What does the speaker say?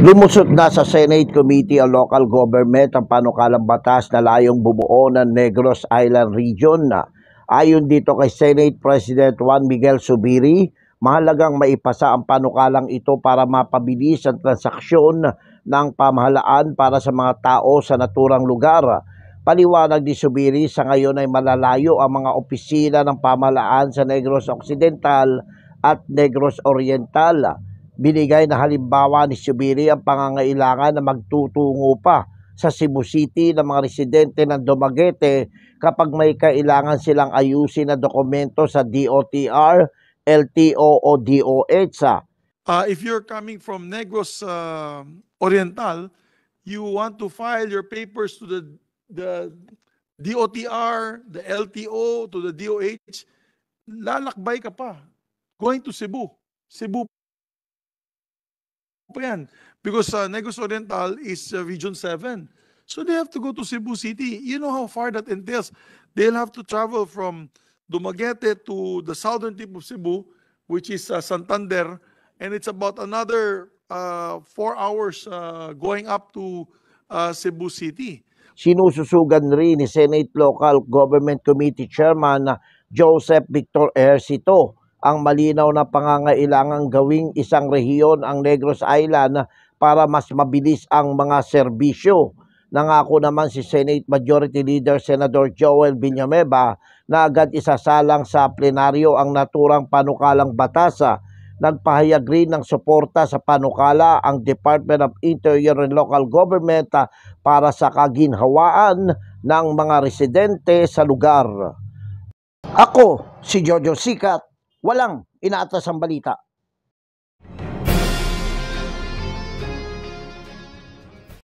Lumusot na sa Senate Committee on Local Government ang panukalang batas na layong bumuo ng Negros Island Region. Ayon dito kay Senate President Juan Miguel Zubiri, mahalagang maipasa ang panukalang ito para mapabilis ang transaksyon ng pamahalaan para sa mga tao sa naturang lugar. Paliwanag ni Zubiri, sa ngayon ay malalayo ang mga opisina ng pamahalaan sa Negros Occidental at Negros Oriental. Binigay na halimbawa ni Zubiri ang pangangailangan na magtutungo pa sa Cebu City ng mga residente ng Dumaguete kapag may kailangan silang ayusin na dokumento sa DOTR, LTO o DOH. If you're coming from Negros Oriental, you want to file your papers to the DOTR, the LTO, to the DOH, lalakbay ka pa. Going to Cebu. Cebu pa yan. Because Negros Oriental is Region 7. So they have to go to Cebu City. You know how far that entails. They'll have to travel from Dumaguete to the southern tip of Cebu, which is Santander, and it's about another 4 hours going up to Cebu City. Sinususugan rin ni Senate Local Government Committee Chairman Joseph Victor Ejercito ang malinaw na pangangailangang gawing isang rehiyon ang Negros Island para mas mabilis ang mga serbisyo. Nangako naman si Senate Majority Leader Senador Joel Villanueva na agad isasalang sa plenaryo ang naturang panukalang batas. Nagpahayag rin ng suporta sa panukala ang Department of Interior and Local Government para sa kaginhawaan ng mga residente sa lugar. Ako si Jojo Sikat, walang inaatas ang balita.